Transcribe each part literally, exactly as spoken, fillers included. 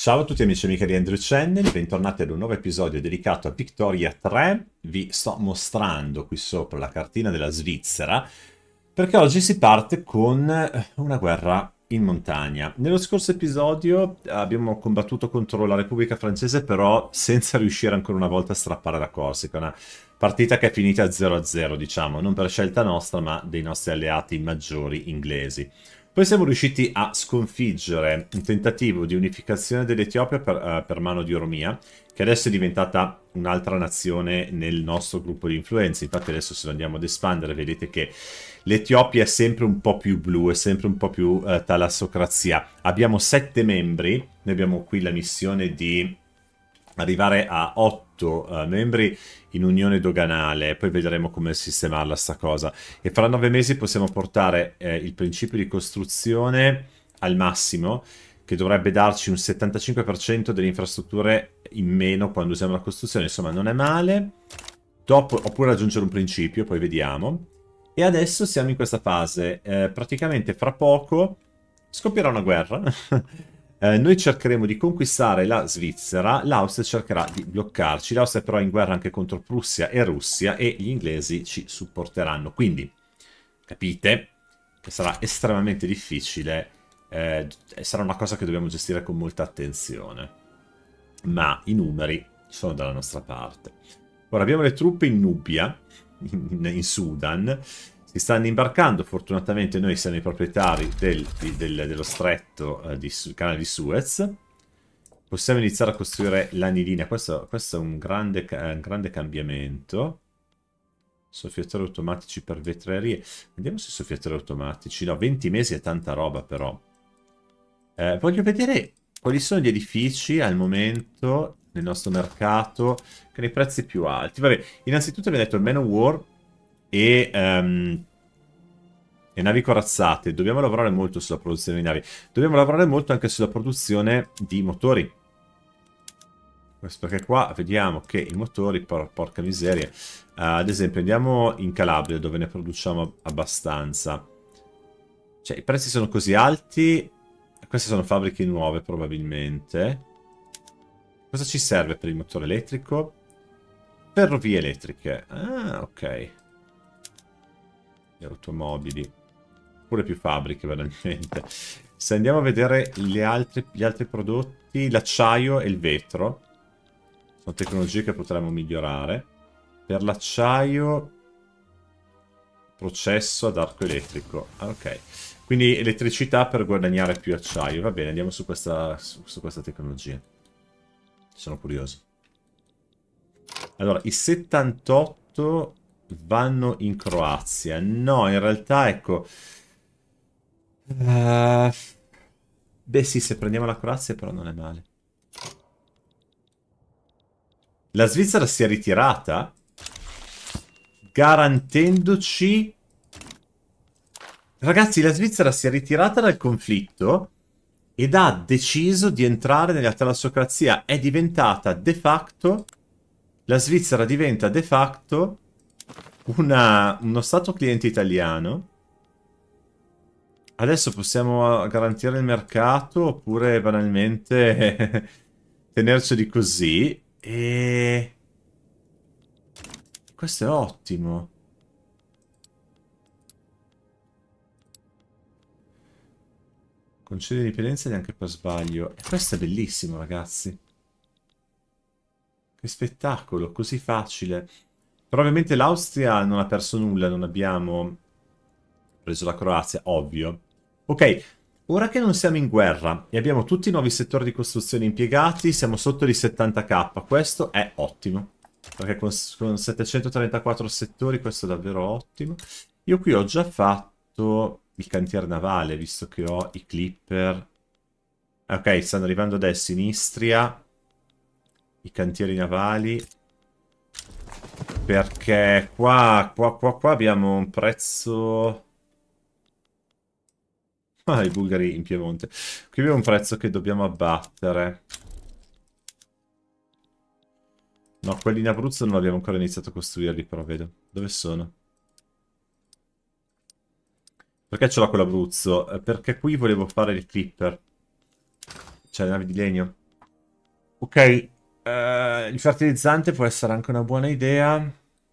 Ciao a tutti amici e amiche di Andrew Channel, bentornati ad un nuovo episodio dedicato a Victoria tre. Vi sto mostrando qui sopra la cartina della Svizzera, perché oggi si parte con una guerra in montagna. Nello scorso episodio abbiamo combattuto contro la Repubblica Francese, però senza riuscire ancora una volta a strappare la Corsica. Una partita che è finita zero a zero, diciamo, non per scelta nostra, ma dei nostri alleati maggiori inglesi. Poi siamo riusciti a sconfiggere un tentativo di unificazione dell'Etiopia per, uh, per mano di Oromia, che adesso è diventata un'altra nazione nel nostro gruppo di influenza. Infatti adesso se lo andiamo ad espandere vedete che l'Etiopia è sempre un po' più blu, è sempre un po' più uh, talassocrazia. Abbiamo sette membri, noi abbiamo qui la missione di arrivare a otto uh, membri in unione doganale, poi vedremo come sistemarla sta cosa, e fra nove mesi possiamo portare eh, il principio di costruzione al massimo, che dovrebbe darci un settantacinque per cento delle infrastrutture in meno quando usiamo la costruzione. Insomma, non è male. Dopo, oppure aggiungere un principio, poi vediamo. E adesso siamo in questa fase. Eh, praticamente fra poco scoppierà una guerra. Eh, noi cercheremo di conquistare la Svizzera, l'Austria cercherà di bloccarci. L'Austria però è in guerra anche contro Prussia e Russia e gli inglesi ci supporteranno. Quindi capite che sarà estremamente difficile, eh, sarà una cosa che dobbiamo gestire con molta attenzione. Ma i numeri sono dalla nostra parte. Ora abbiamo le truppe in Nubia, in, in Sudan. Si stanno imbarcando, fortunatamente noi siamo i proprietari del, del, dello stretto eh, di canale di Suez. Possiamo iniziare a costruire l'anilina. Questo, questo è un grande, un grande cambiamento. Soffiatori automatici per vetrerie. Vediamo se soffiatori automatici. No, venti mesi è tanta roba però. Eh, voglio vedere quali sono gli edifici al momento nel nostro mercato che hanno i prezzi più alti. Vabbè, innanzitutto abbiamo detto il Man of War e um, le navi corazzate. Dobbiamo lavorare molto sulla produzione di navi. Dobbiamo lavorare molto anche sulla produzione di motori. Questo perché qua vediamo che i motori, por porca miseria. Uh, ad esempio andiamo in Calabria dove ne produciamo abbastanza. Cioè i prezzi sono così alti. Queste sono fabbriche nuove probabilmente. Cosa ci serve per il motore elettrico? Ferrovie elettriche. Ah, ok. Le automobili. Pure più fabbriche, veramente. Se andiamo a vedere le altre, gli altri prodotti, l'acciaio e il vetro. Sono tecnologie che potremmo migliorare. Per l'acciaio, processo ad arco elettrico. Ah, ok. Quindi elettricità per guadagnare più acciaio. Va bene, andiamo su questa, su, su questa tecnologia. Sono curioso. Allora, i settantotto vanno in Croazia. No, in realtà, ecco... Uh, beh sì, se prendiamo la Croazia però non è male. La Svizzera si è ritirata, garantendoci... Ragazzi, la Svizzera si è ritirata dal conflitto ed ha deciso di entrare nella talassocrazia. È diventata de facto... La Svizzera diventa de facto una, uno stato cliente italiano. Adesso possiamo garantire il mercato oppure banalmente tenerceli così. E... questo è ottimo. Concede indipendenza neanche per sbaglio. E questo è bellissimo, ragazzi. Che spettacolo, così facile. Però ovviamente l'Austria non ha perso nulla, non abbiamo preso la Croazia, ovvio. Ok, ora che non siamo in guerra e abbiamo tutti i nuovi settori di costruzione impiegati, siamo sotto di settanta K. Questo è ottimo. Perché con, con settecentotrentaquattro settori questo è davvero ottimo. Io qui ho già fatto il cantiere navale, visto che ho i clipper. Ok, stanno arrivando adesso in Istria i cantieri navali. Perché qua, qua, qua, qua abbiamo un prezzo... Ah, i bulgari in Piemonte. Qui abbiamo un prezzo che dobbiamo abbattere. No, quelli in Abruzzo non abbiamo ancora iniziato a costruirli, però vedo. Dove sono? Perché ce l'ho con l'Abruzzo? Perché qui volevo fare il clipper. Cioè le navi di legno. Ok, eh, il fertilizzante può essere anche una buona idea.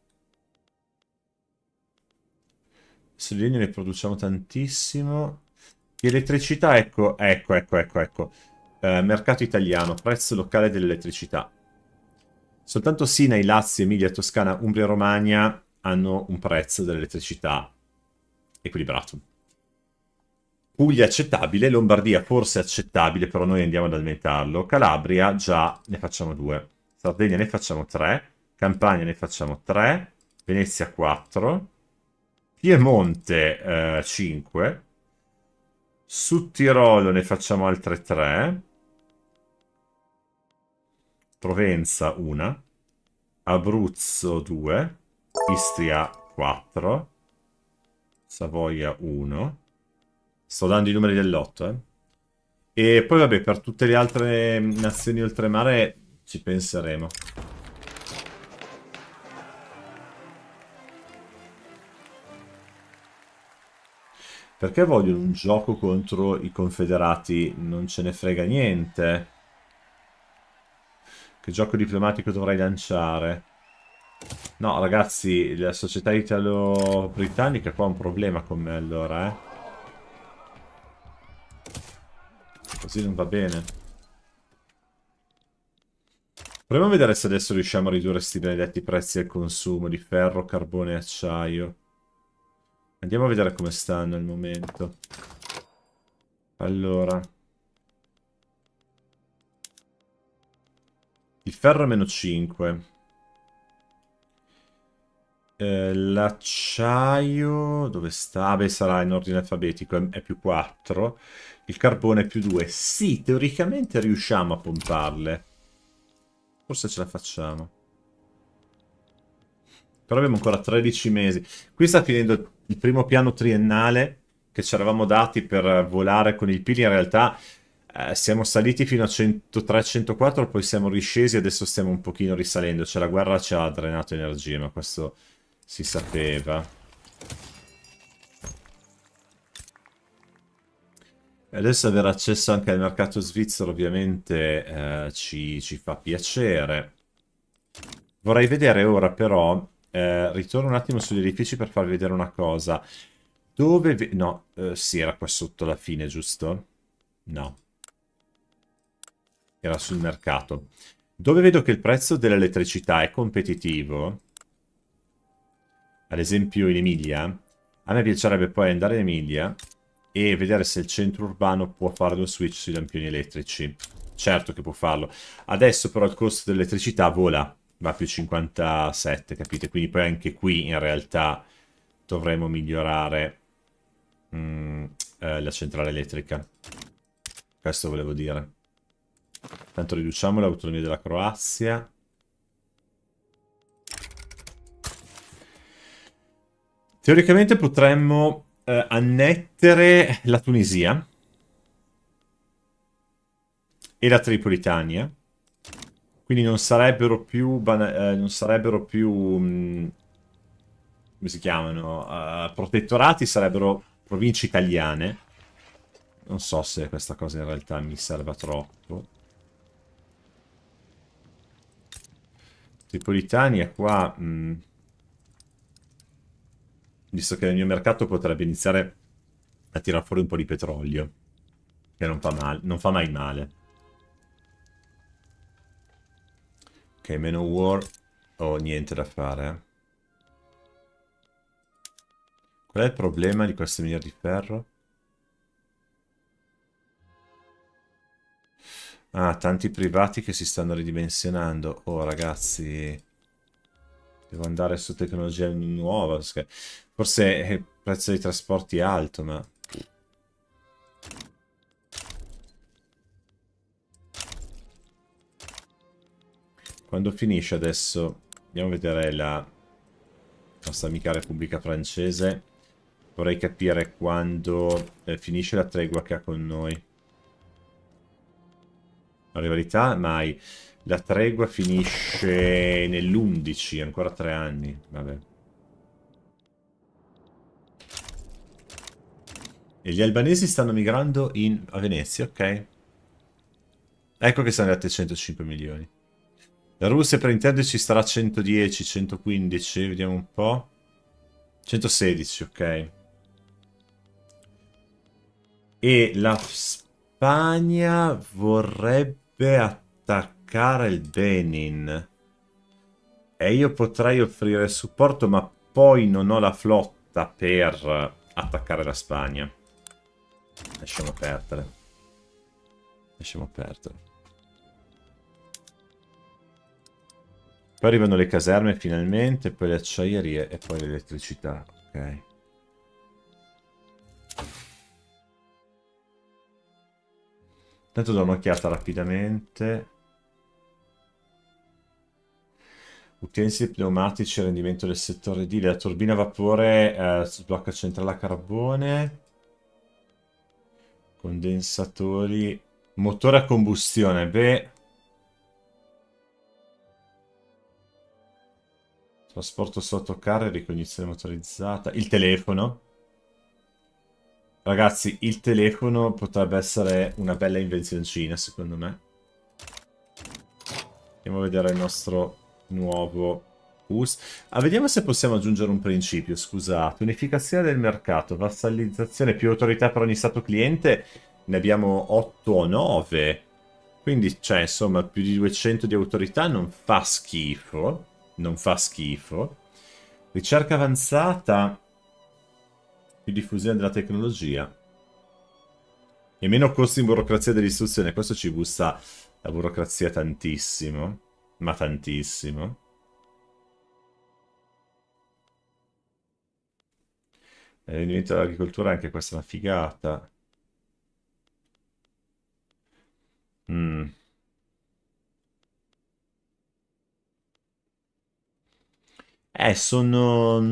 Se legno ne produciamo tantissimo. Di elettricità, ecco, ecco, ecco, ecco, ecco. Eh, mercato italiano, prezzo locale dell'elettricità. Soltanto Sinai, Lazio, Emilia, Toscana, Umbria e Romagna hanno un prezzo dell'elettricità equilibrato. Puglia accettabile, Lombardia forse accettabile, però noi andiamo ad aumentarlo. Calabria già ne facciamo due. Sardegna ne facciamo tre. Campania ne facciamo tre. Venezia quattro. Piemonte eh, cinque. Sud Tirolo ne facciamo altre tre. Provenza una. Abruzzo due. Istria quattro. Savoia uno. Sto dando i numeri dell'otto, eh. E poi vabbè, per tutte le altre nazioni oltremare ci penseremo. Perché vogliono un gioco contro i confederati? Non ce ne frega niente. Che gioco diplomatico dovrei lanciare? No, ragazzi, la società italo-britannica qua ha un problema con me allora, eh. Così non va bene. Proviamo a vedere se adesso riusciamo a ridurre questi benedetti prezzi al consumo di ferro, carbone e acciaio. Andiamo a vedere come stanno al momento. Allora. Il ferro è meno cinque. Eh, l'acciaio... Dove sta? Beh, sarà in ordine alfabetico. È, è più quattro. Il carbone è più due. Sì, teoricamente riusciamo a pomparle. Forse ce la facciamo. Però abbiamo ancora tredici mesi. Qui sta finendo il primo piano triennale che ci eravamo dati per volare con il Pili. In realtà eh, siamo saliti fino a centotré centoquattro, poi siamo riscesi e adesso stiamo un pochino risalendo. Cioè la guerra ci ha drenato energia, ma questo si sapeva. E adesso avere accesso anche al mercato svizzero ovviamente eh, ci, ci fa piacere. Vorrei vedere ora però, eh, ritorno un attimo sugli edifici per farvi vedere una cosa. Dove... ve- No, eh, sì, era qua sotto alla fine, giusto? No, era sul mercato. Dove vedo che il prezzo dell'elettricità è competitivo, ad esempio in Emilia, a me piacerebbe poi andare in Emilia e vedere se il centro urbano può fare lo switch sui lampioni elettrici. Certo che può farlo. Adesso però il costo dell'elettricità vola, va a più cinquantasette, capite? Quindi poi anche qui in realtà dovremo migliorare mm, eh, la centrale elettrica. Questo volevo dire. Tanto riduciamo l'autonomia della Croazia. Teoricamente potremmo eh, annettere la Tunisia e la Tripolitania. Quindi non sarebbero più, eh, non sarebbero più mh, come si chiamano? Uh, protettorati, sarebbero province italiane. Non so se questa cosa in realtà mi serva troppo. Tripolitania qua... Mh, visto che nel mio mercato potrebbe iniziare a tirar fuori un po' di petrolio. Che non fa, male, non fa mai male. Ok, meno war. Ho niente da fare. Eh. Qual è il problema di queste miniere di ferro? Ah, tanti privati che si stanno ridimensionando. Oh, ragazzi... Devo andare su tecnologia nuova. Forse il prezzo dei trasporti è alto, ma... Quando finisce adesso... Andiamo a vedere la nostra amica Repubblica Francese. Vorrei capire quando eh, finisce la tregua che ha con noi. La rivalità mai. La tregua finisce nell'undici, ancora tre anni. Vabbè. E gli albanesi stanno migrando in... a Venezia, ok. Ecco che siamo arrivati a centocinque milioni. La Russia per intenderci starà a centodieci, centoquindici, vediamo un po'. centosedici, ok. E la Spagna vorrebbe attaccare il Benin. E io potrei offrire supporto, ma poi non ho la flotta per attaccare la Spagna. Lasciamo perdere. Lasciamo perdere. Poi arrivano le caserme finalmente, poi le acciaierie e poi l'elettricità. Ok. Tanto do un'occhiata rapidamente. Utensili pneumatici, rendimento del settore edile. La turbina a vapore, eh, sblocca centrale a carbone. Condensatori. Motore a combustione. Beh. Trasporto sotto carro, ricognizione motorizzata. Il telefono. Ragazzi, il telefono potrebbe essere una bella invenzioncina, secondo me. Andiamo a vedere il nostro nuovo boost. Ah, vediamo se possiamo aggiungere un principio, scusate. Unificazione del mercato, vassallizzazione, più autorità per ogni stato cliente. Ne abbiamo otto o nove. Quindi, cioè, insomma, più di duecento di autorità non fa schifo. Non fa schifo. Ricerca avanzata. Più diffusione della tecnologia. E meno costi in burocrazia dell'istruzione. Questo ci busta la burocrazia tantissimo. Ma tantissimo. Il rendimento dell'agricoltura, anche questa è una figata. Mm. Eh, sono...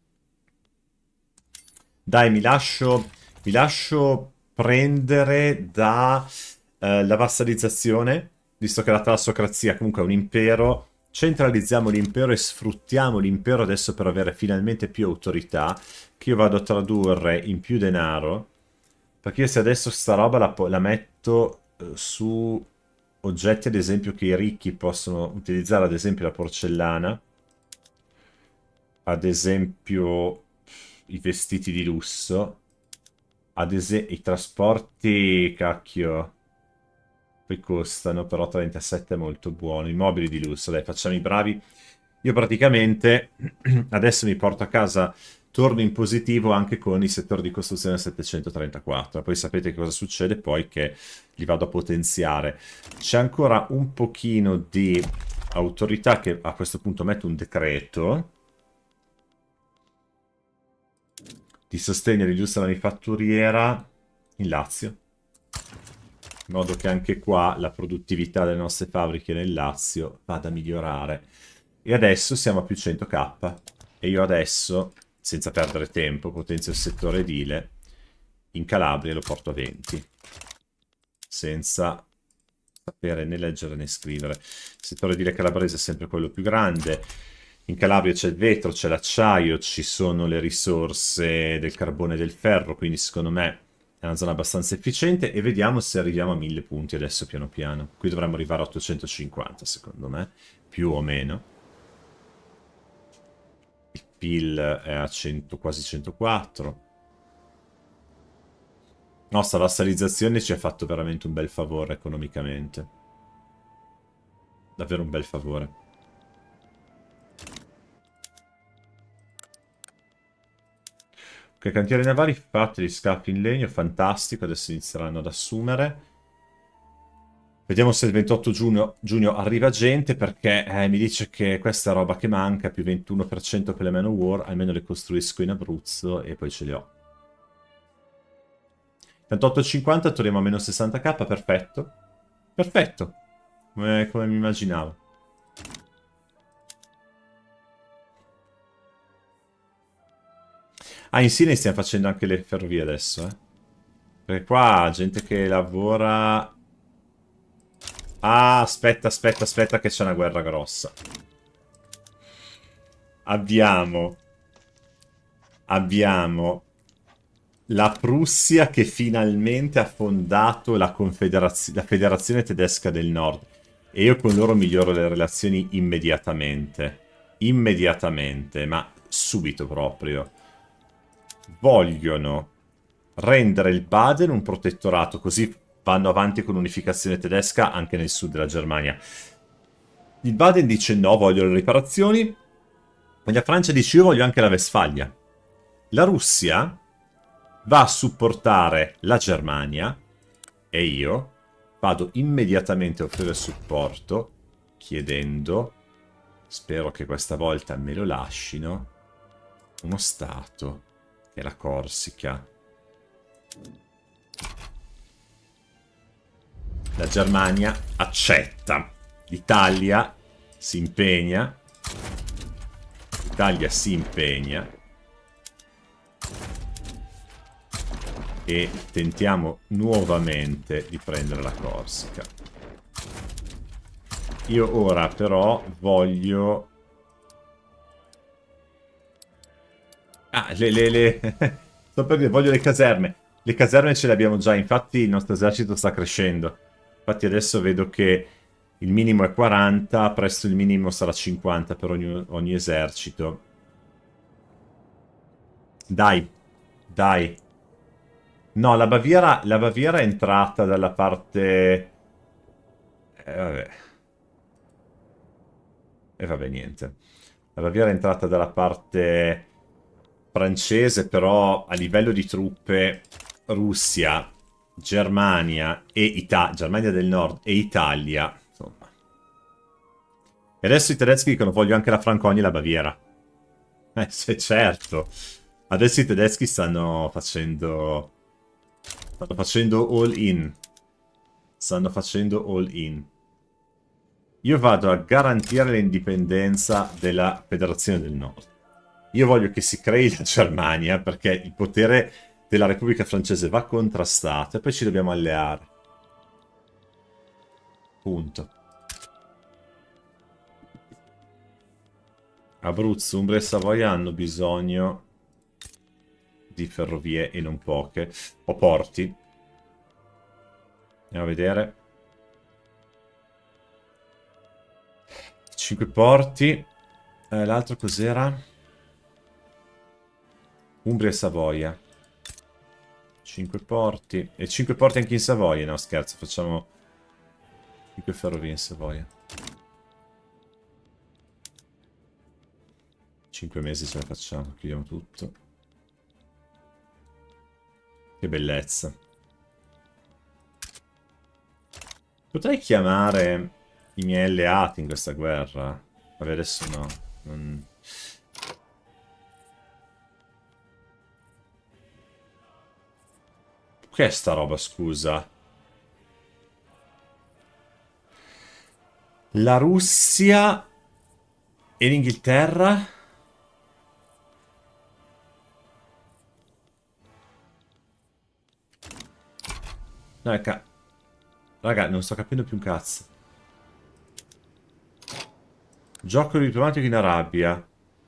Dai, mi lascio... Mi lascio prendere da... Uh, la vassalizzazione, visto che la talassocrazia comunque è un impero. Centralizziamo l'impero e sfruttiamo l'impero adesso per avere finalmente più autorità, che io vado a tradurre in più denaro, perché io se adesso sta roba la, la metto uh, su oggetti ad esempio che i ricchi possono utilizzare, ad esempio la porcellana, ad esempio i vestiti di lusso, ad esempio i trasporti, cacchio, poi costano, però trentasette è molto buono. I mobili di lusso, dai, facciamo i bravi. Io praticamente adesso mi porto a casa, torno in positivo anche con i settori di costruzione settecentotrentaquattro. Poi sapete cosa succede poi, che li vado a potenziare. C'è ancora un pochino di autorità che a questo punto metto un decreto di sostegno all'industria manifatturiera in Lazio. In modo che anche qua la produttività delle nostre fabbriche nel Lazio vada a migliorare. E adesso siamo a più cento k. E io adesso, senza perdere tempo, potenzio il settore edile. In Calabria lo porto a venti. Senza sapere né leggere né scrivere. Il settore edile calabrese è sempre quello più grande. In Calabria c'è il vetro, c'è l'acciaio, ci sono le risorse del carbone e del ferro, quindi secondo me è una zona abbastanza efficiente e vediamo se arriviamo a mille punti adesso piano piano. Qui dovremmo arrivare a ottocentocinquanta secondo me, più o meno. Il P I L è a cento, quasi centoquattro. Nostra vassalizzazione ci ha fatto veramente un bel favore economicamente. Davvero un bel favore. Ok, cantieri navali fatti, gli scafi in legno, fantastico, adesso inizieranno ad assumere. Vediamo se il ventotto giugno, giugno arriva gente, perché eh, mi dice che questa è roba che manca, più ventuno per cento per le Manowar, almeno le costruisco in Abruzzo e poi ce le ho. ventotto e cinquanta, torniamo a meno sessanta k, perfetto. Perfetto, come, come mi immaginavo. Ah, in Sine stiamo facendo anche le ferrovie adesso, eh. Perché qua gente che lavora... Ah, aspetta, aspetta, aspetta che c'è una guerra grossa. Abbiamo... Abbiamo... La Prussia che finalmente ha fondato la, Confederazio- la Federazione Tedesca del Nord. E io con loro miglioro le relazioni immediatamente. Immediatamente, ma subito proprio. Vogliono rendere il Baden un protettorato, così vanno avanti con l'unificazione tedesca anche nel sud della Germania. Il Baden dice no, voglio le riparazioni. E la Francia dice io voglio anche la Westfalia. La Russia va a supportare la Germania e io vado immediatamente a offrire supporto chiedendo, spero che questa volta me lo lascino, uno stato che è la Corsica. La Germania accetta. L'Italia si impegna. L'Italia si impegna. E tentiamo nuovamente di prendere la Corsica. Io ora però voglio... Ah, le... le, le... Sto per dire, voglio le caserme. Le caserme ce le abbiamo già, infatti il nostro esercito sta crescendo. Infatti adesso vedo che il minimo è quaranta, presto il minimo sarà cinquanta per ogni, ogni esercito. Dai, dai. No, la Baviera, la Baviera è entrata dalla parte... Eh, vabbè. E vabbè, niente. La Baviera è entrata dalla parte francese, però a livello di truppe Russia, Germania e Italia, Germania del Nord e Italia, insomma. E adesso i tedeschi dicono voglio anche la Franconia e la Baviera. Eh, sì, certo. Adesso i tedeschi stanno facendo... Stanno facendo all in. Stanno facendo all in. Io vado a garantire l'indipendenza della Federazione del Nord. Io voglio che si crei la Germania perché il potere della Repubblica Francese va contrastato e poi ci dobbiamo alleare. Punto. Abruzzo, Umbria e Savoia hanno bisogno di ferrovie e non poche. O porti. Andiamo a vedere. cinque porti. Eh, L'altro cos'era? Umbria e Savoia. cinque porti. E cinque porti anche in Savoia. No, scherzo, facciamo cinque ferrovie in Savoia. cinque mesi ce la facciamo, chiudiamo tutto. Che bellezza. Potrei chiamare i miei alleati in questa guerra. Vabbè, adesso no. Non... Che è sta roba, scusa? La Russia e l'Inghilterra? No, è ca... Raga, non sto capendo più un cazzo. Gioco diplomatico in Arabia.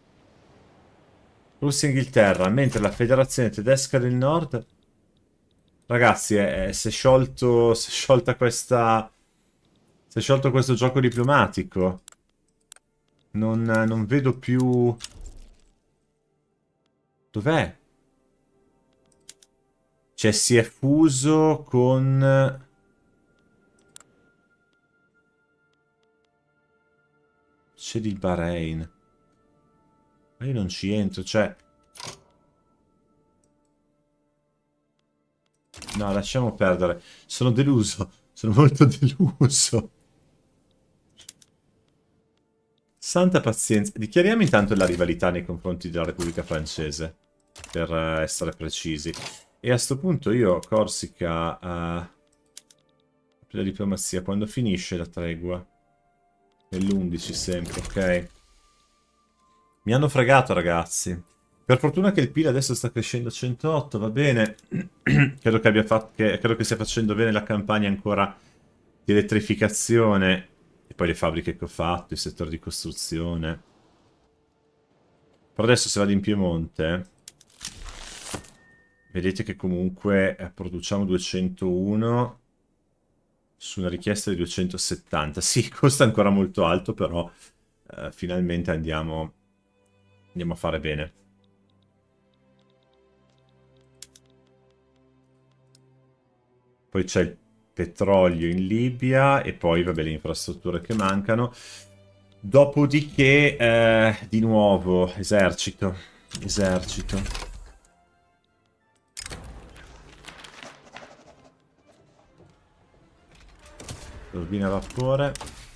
Russia e Inghilterra, mentre la Federazione Tedesca del Nord... Ragazzi, eh, si è sciolto... Si è sciolta questa... Si è sciolto questo gioco diplomatico. Non, non vedo più... Dov'è? Cioè, si è fuso con... C'è il Bahrain. Ma io non ci entro, cioè... No, lasciamo perdere. Sono deluso. Sono molto deluso. Santa pazienza. Dichiariamo intanto la rivalità nei confronti della Repubblica Francese. Per uh, essere precisi. E a sto punto io, Corsica... Uh, la diplomazia. Quando finisce la tregua? Nell'undici sempre, ok. Mi hanno fregato, ragazzi. Per fortuna che il P I L adesso sta crescendo a centootto, va bene. Credo che abbia fatto che, credo che stia facendo bene la campagna ancora di elettrificazione. E poi le fabbriche che ho fatto, il settore di costruzione. Però adesso se vado in Piemonte... Vedete che comunque eh, produciamo duecentouno su una richiesta di duecentosettanta. Sì, costa ancora molto alto, però eh, finalmente andiamo, andiamo a fare bene. Poi c'è il petrolio in Libia e poi, vabbè, le infrastrutture che mancano. Dopodiché, eh, di nuovo, esercito. Esercito. Turbina a vapore.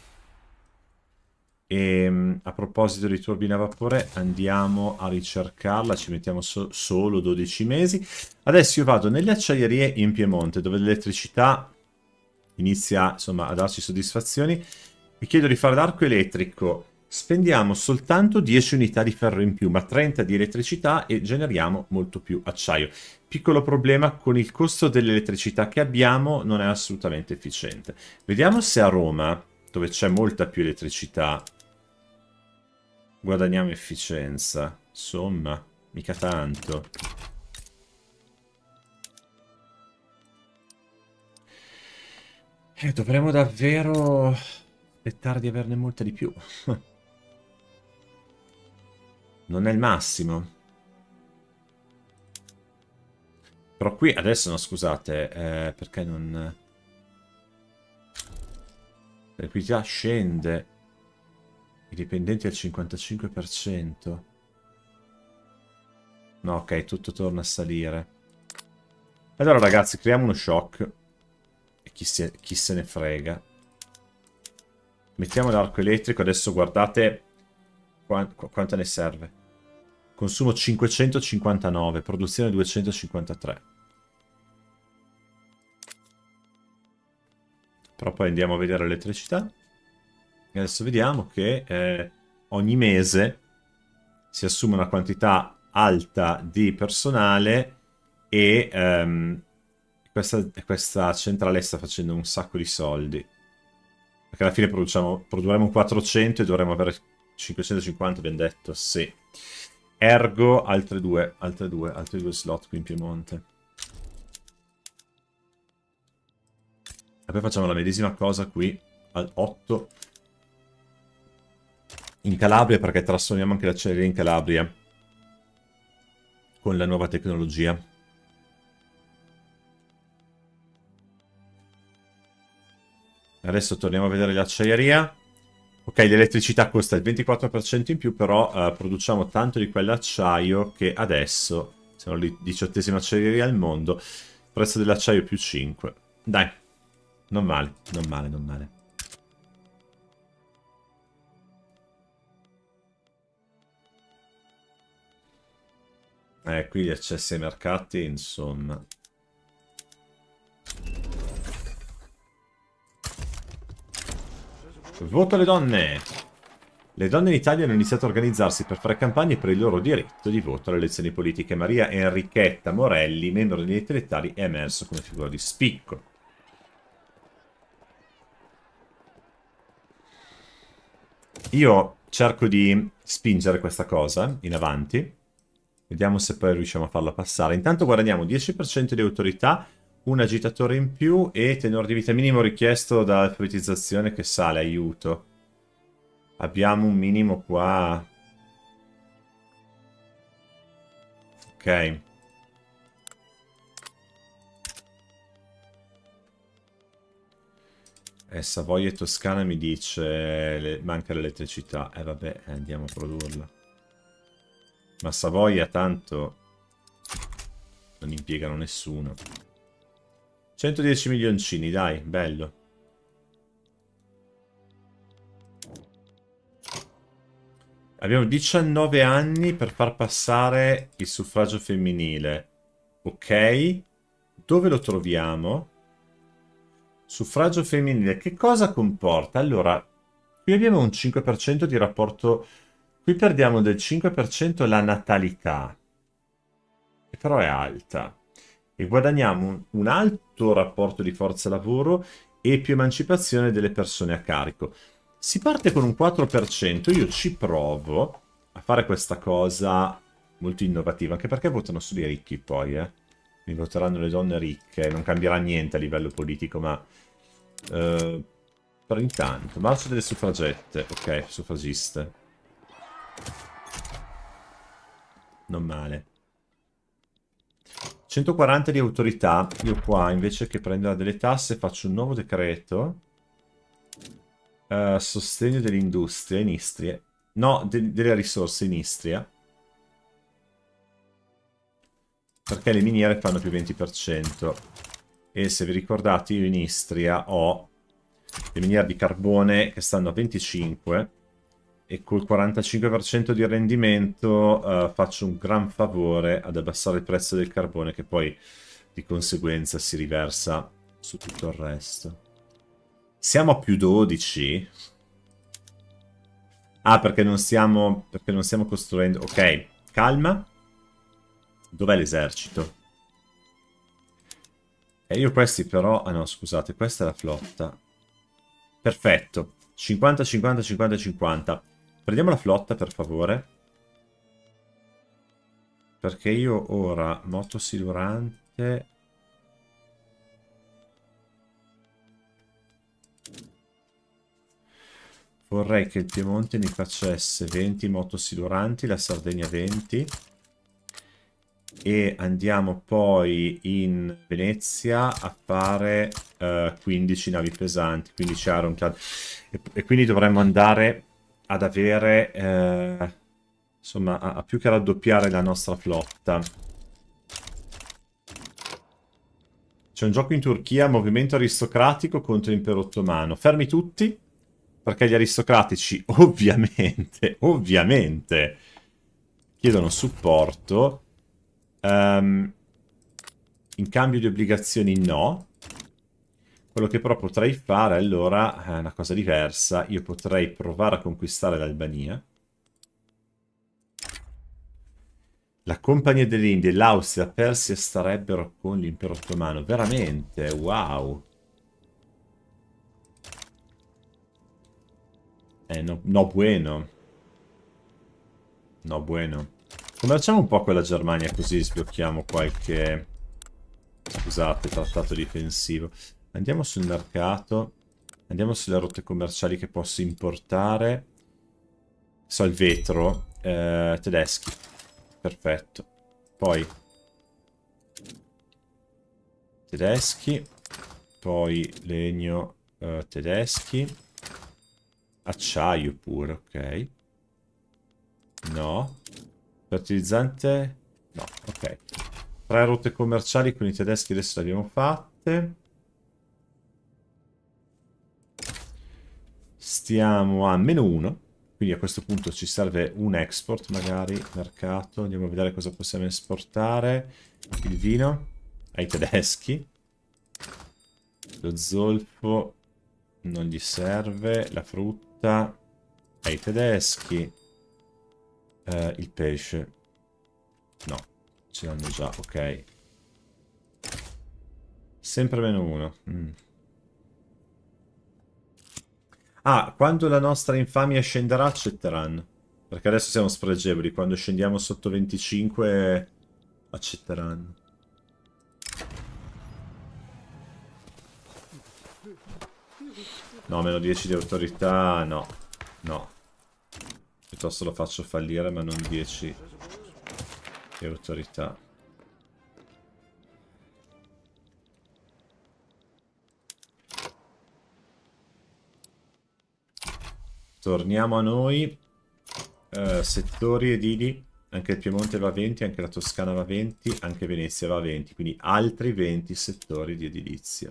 E a proposito di turbina a vapore, andiamo a ricercarla, ci mettiamo so solo dodici mesi. Adesso io vado nelle acciaierie in Piemonte, dove l'elettricità inizia, insomma, a darci soddisfazioni. Vi chiedo di fare l'arco elettrico. Spendiamo soltanto dieci unità di ferro in più, ma trenta di elettricità e generiamo molto più acciaio. Piccolo problema, con il costo dell'elettricità che abbiamo non è assolutamente efficiente. Vediamo se a Roma, dove c'è molta più elettricità, guadagniamo efficienza. Insomma, mica tanto. Eh, dovremmo davvero aspettare di averne molta di più. Non è il massimo. Però qui adesso, no, scusate, eh, perché non... L'equità scende. I dipendenti al cinquantacinque per cento. No, ok, tutto torna a salire. Allora ragazzi, creiamo uno shock. E chi, si, chi se ne frega. Mettiamo l'arco elettrico. Adesso guardate quant, quanto ne serve. Consumo cinquecentocinquantanove, produzione duecentocinquantatré. Però poi andiamo a vedere l'elettricità. E adesso vediamo che eh, ogni mese si assume una quantità alta di personale e ehm, questa, questa centrale sta facendo un sacco di soldi. Perché alla fine produciamo, produrremo quattrocento e dovremo avere cinquecentocinquanta, abbiamo detto, sì. Ergo altre due, altre due, altri due slot qui in Piemonte. E poi facciamo la medesima cosa qui al otto in Calabria, perché trasformiamo anche l'acciaieria in Calabria con la nuova tecnologia. Adesso torniamo a vedere l'acciaieria. Ok, l'elettricità costa il ventiquattro per cento in più, però uh, produciamo tanto di quell'acciaio che adesso siamo la diciottesima acciaieria al mondo. Prezzo dell'acciaio più cinque. Dai, non male, non male, non male. Eh, qui gli accessi ai mercati, insomma. Voto alle donne! Le donne in Italia hanno iniziato a organizzarsi per fare campagne per il loro diritto di voto alle elezioni politiche. Maria Enrichetta Morelli, membro degli intelettuali, è emerso come figura di spicco. Io cerco di spingere questa cosa in avanti. Vediamo se poi riusciamo a farla passare. Intanto guadagniamo dieci per cento di autorità, un agitatore in più e tenore di vita minimo richiesto dall'alfabetizzazione che sale, aiuto. Abbiamo un minimo qua. Ok. Eh, Savoia e Toscana mi dice le... manca l'elettricità. Eh vabbè, andiamo a produrla. Ma Savoia tanto non impiegano nessuno. centodieci milioncini, dai, bello. Abbiamo diciannove anni per far passare il suffragio femminile. Ok. Dove lo troviamo? Suffragio femminile. Che cosa comporta? Allora, qui abbiamo un cinque per cento di rapporto... Qui perdiamo del cinque per cento la natalità. Che però è alta. E guadagniamo un, un alto rapporto di forza lavoro e più emancipazione delle persone a carico. Si parte con un quattro per cento, io ci provo a fare questa cosa molto innovativa, anche perché votano solo i ricchi poi, eh. Mi voteranno le donne ricche. Non cambierà niente a livello politico, ma... Uh, però intanto, marcia delle suffragette. Ok, suffragiste. Non male. centoquaranta di autorità. Io qua, invece che prendere delle tasse, faccio un nuovo decreto. Uh, sostegno dell'industria in Istria. No, de delle risorse in Istria. Perché le miniere fanno più venti per cento. E se vi ricordate, io in Istria ho le miniere di carbone che stanno a venticinque. E col quarantacinque per cento di rendimento uh, faccio un gran favore ad abbassare il prezzo del carbone, che poi di conseguenza si riversa su tutto il resto. Siamo a più dodici. Ah, perché non stiamo, perché non stiamo costruendo... Ok, calma. Dov'è l'esercito? E io questi però... Ah no, scusate, questa è la flotta. Perfetto. cinquanta, cinquanta, cinquanta, cinquanta. Prendiamo la flotta, per favore. Perché io ora, moto silurante... Vorrei che il Piemonte mi facesse venti motosiluranti, la Sardegna venti. E andiamo poi in Venezia a fare uh, quindici navi pesanti, quindici Ironclad. E, e quindi dovremmo andare ad avere, eh, insomma, a, a più che raddoppiare la nostra flotta. C'è un gioco in Turchia, movimento aristocratico contro l'impero ottomano. Fermi tutti, perché gli aristocratici, ovviamente, ovviamente, chiedono supporto. Um, in cambio di obbligazioni no. Quello che però potrei fare allora è una cosa diversa. Io potrei provare a conquistare l'Albania, la Compagnia delle Indie, l'Austria, Persia starebbero con l'impero ottomano. Veramente, wow. Eh, no, no bueno. No bueno. Commerciamo un po' con la Germania, così sblocchiamo qualche... Scusate, trattato difensivo. Andiamo sul mercato. Andiamo sulle rotte commerciali che posso importare. So, il vetro. Eh, tedeschi. Perfetto. Poi... Tedeschi. Poi legno eh, tedeschi. Acciaio pure, ok. No. Fertilizzante? No, ok. Tre rotte commerciali con i tedeschi adesso le abbiamo fatte. Stiamo a meno uno. Quindi a questo punto ci serve un export magari. Mercato. Andiamo a vedere cosa possiamo esportare. Il vino ai tedeschi. Lo zolfo non gli serve. La frutta ai tedeschi. Uh, il pesce. No. Ce l'hanno già, ok. Sempre meno uno. Mm. Ah, quando la nostra infamia scenderà accetteranno. Perché adesso siamo spregevoli. Quando scendiamo sotto venticinque accetteranno. No, meno dieci di autorità, no. No. Piuttosto lo faccio fallire, ma non dieci di autorità. Torniamo a noi. Uh, settori edili. Anche il Piemonte va a venti, anche la Toscana va a venti, anche Venezia va a venti. Quindi altri venti settori di edilizia.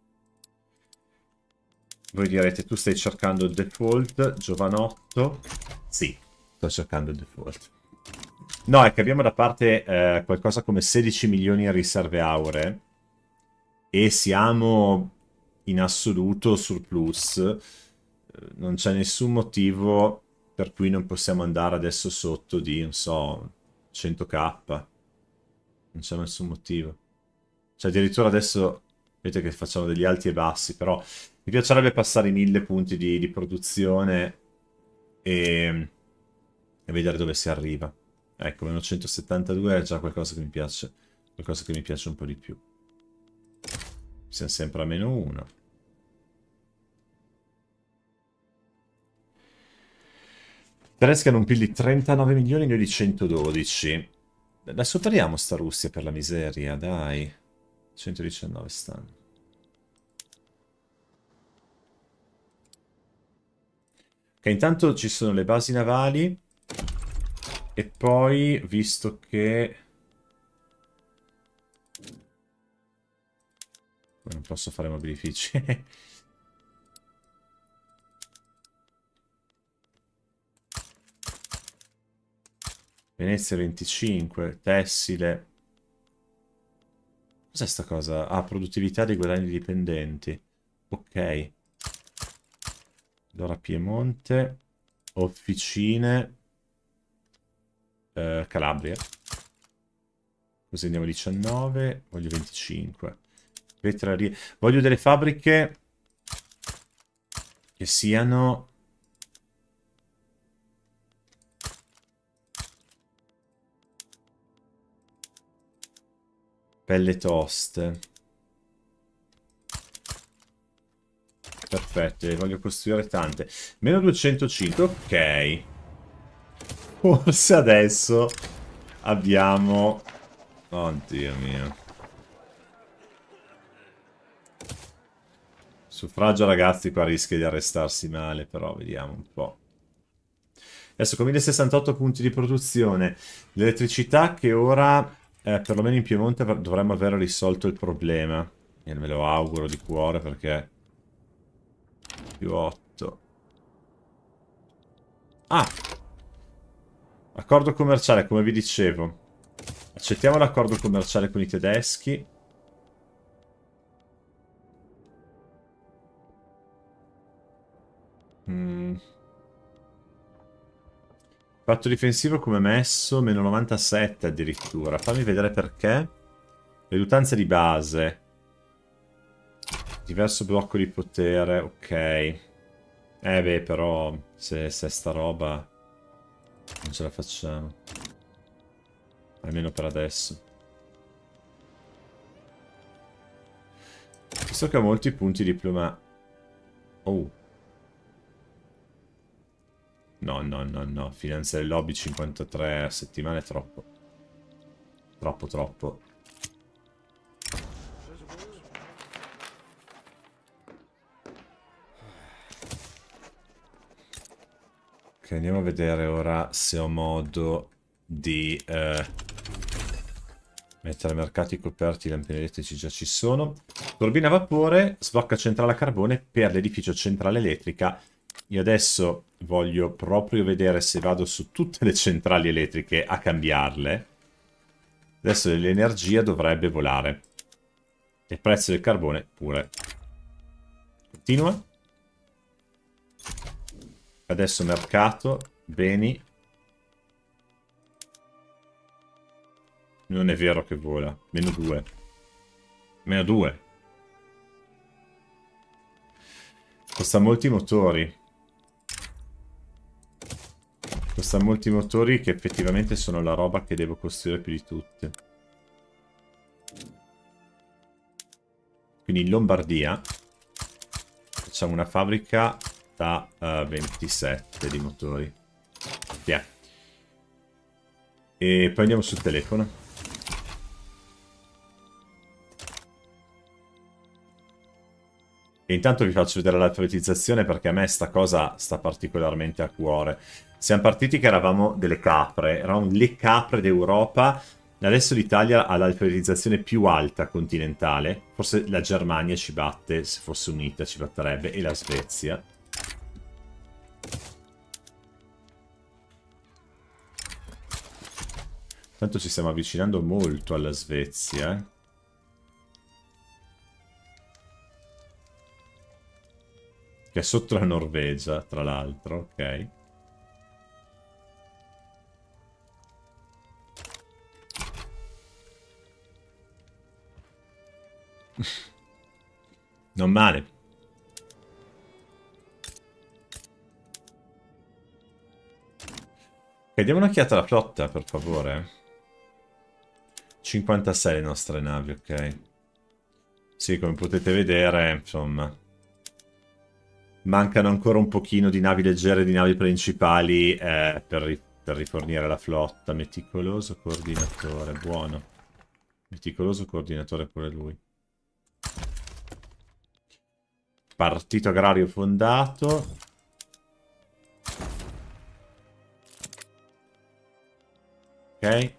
Voi direte, tu stai cercando il default, giovanotto? Sì, sto cercando il default. No, è che abbiamo da parte eh, qualcosa come sedici milioni in riserve auree. E siamo in assoluto surplus. Non c'è nessun motivo per cui non possiamo andare adesso sotto di, non so, cento k. Non c'è nessun motivo. Cioè, addirittura adesso, vedete che facciamo degli alti e bassi, però mi piacerebbe passare i mille punti di, di produzione e, e vedere dove si arriva. Ecco, meno centosettantadue è già qualcosa che mi piace. qualcosa che mi piace un po' di più. Siamo sempre a meno uno. Tedeschi hanno un P I L di trentanove milioni, noi di centododici. La superiamo sta Russia per la miseria, dai. centodiciannove stanno. Ok, intanto ci sono le basi navali. E poi, visto che... non posso fare mobilifici. Venezia venticinque, tessile. Cos'è sta cosa? Ah, produttività dei guadagni dipendenti. Ok. Allora Piemonte, officine, eh, Calabria. Così andiamo a diciannove, voglio venticinque. Vetrarie. Voglio delle fabbriche che siano... pelle toste. Perfetto, le voglio costruire tante. Meno duecentocinque, ok. Forse adesso abbiamo... Oddio mio. Suffragio ragazzi qua rischia di arrestarsi male, però vediamo un po'. Adesso con mille sessantotto punti di produzione. L'elettricità che ora... Eh, perlomeno in Piemonte dovremmo aver risolto il problema. E me lo auguro di cuore perché... più otto. Ah! Accordo commerciale, come vi dicevo. Accettiamo l'accordo commerciale con i tedeschi. Mm. Patto difensivo come messo? Meno novantasette addirittura. Fammi vedere perché. Riduttanza di base. Diverso blocco di potere. Ok. Eh beh, però se, se sta roba non ce la facciamo. Almeno per adesso. Visto che ho molti punti diploma... Oh. No, no, no, no. Finanziare il lobby cinquantatré a settimana è troppo. Troppo, troppo. Ok, andiamo a vedere ora se ho modo di eh, mettere mercati coperti. Lampi elettrici già ci sono. Turbina a vapore, sblocca centrale a carbone per l'edificio centrale elettrica. Io adesso voglio proprio vedere se vado su tutte le centrali elettriche a cambiarle. Adesso l'energia dovrebbe volare. E il prezzo del carbone pure. Continua. Adesso mercato, beni. Non è vero che vola. Meno due. Meno due. Costa molti motori. Costa molti motori che effettivamente sono la roba che devo costruire più di tutte. Quindi in Lombardia facciamo una fabbrica da uh, ventisette di motori. Yeah. E poi andiamo sul telefono. E intanto vi faccio vedere l'alfabetizzazione perché a me sta cosa sta particolarmente a cuore. Siamo partiti che eravamo delle capre, eravamo le capre d'Europa. Adesso l'Italia ha l'alfabetizzazione più alta continentale. Forse la Germania ci batte, se fosse unita ci batterebbe, e la Svezia. Tanto ci stiamo avvicinando molto alla Svezia, eh. Che è sotto la Norvegia, tra l'altro, ok. Non male. Ok, diamo un'occhiata alla flotta, per favore. cinquantasei le nostre navi, ok. Sì, come potete vedere, insomma, mancano ancora un pochino di navi leggere, di navi principali eh, per, ri per rifornire la flotta. Meticoloso coordinatore, buono. Meticoloso coordinatore pure lui. Partito agrario fondato. Ok.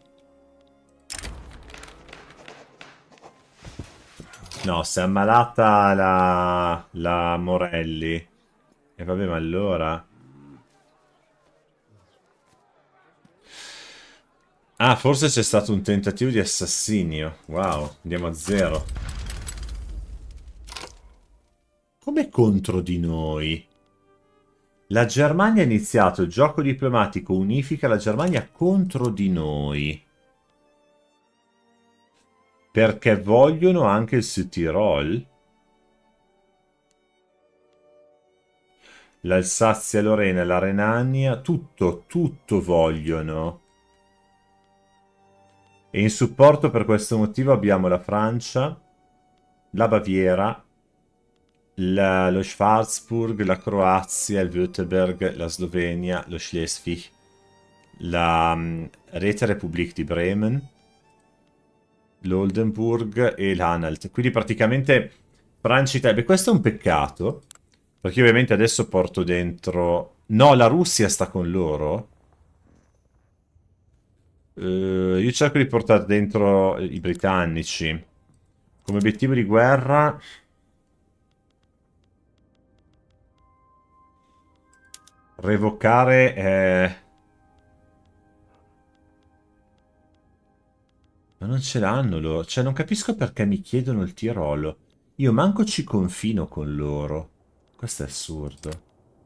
No, si è ammalata la, la Morelli. E vabbè, ma allora... Ah, forse c'è stato un tentativo di assassinio. Wow, andiamo a zero. Come contro di noi? La Germania ha iniziato il gioco diplomatico, unifica la Germania contro di noi. Perché vogliono anche il Südtirol? L'Alsazia, Lorena, la Renania, tutto, tutto vogliono. E in supporto per questo motivo abbiamo la Francia, la Baviera, la, lo Schwarzburg, la Croazia, il Württemberg, la Slovenia, lo Schleswig, la um, Rete Republik di Bremen, l'Oldenburg e l'Anhalt. Quindi praticamente Francia, Italia. Beh, questo è un peccato, perché ovviamente adesso porto dentro... No, la Russia sta con loro. Uh, io cerco di portare dentro i britannici. Come obiettivo di guerra... Revocare... Eh... Ma non ce l'hanno loro. Cioè, non capisco perché mi chiedono il Tirolo. Io manco ci confino con loro. Questo è assurdo.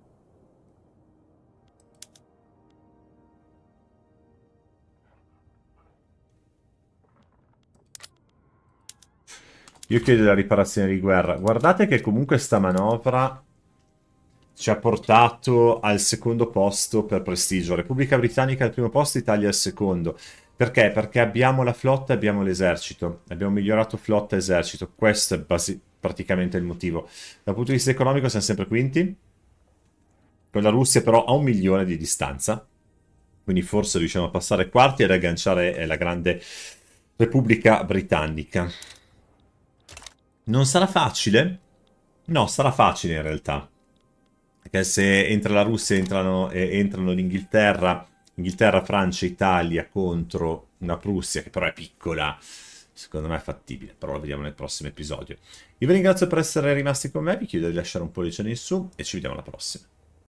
Io chiedo la riparazione di guerra. Guardate che comunque sta manovra ci ha portato al secondo posto per prestigio. Repubblica Britannica al primo posto, Italia al secondo. Perché? Perché abbiamo la flotta e abbiamo l'esercito. Abbiamo migliorato flotta e esercito. Questo è praticamente il motivo. Dal punto di vista economico siamo sempre quinti. Con la Russia però a un milione di distanza. Quindi forse riusciamo a passare quarti ed agganciare la grande Repubblica Britannica. Non sarà facile? No, sarà facile in realtà. Perché se entra la Russia entrano, eh, entrano l'Inghilterra, Inghilterra, Francia, Italia contro una Prussia che però è piccola, secondo me è fattibile, però lo vediamo nel prossimo episodio. Io vi ringrazio per essere rimasti con me, vi chiedo di lasciare un pollice in su e ci vediamo alla prossima.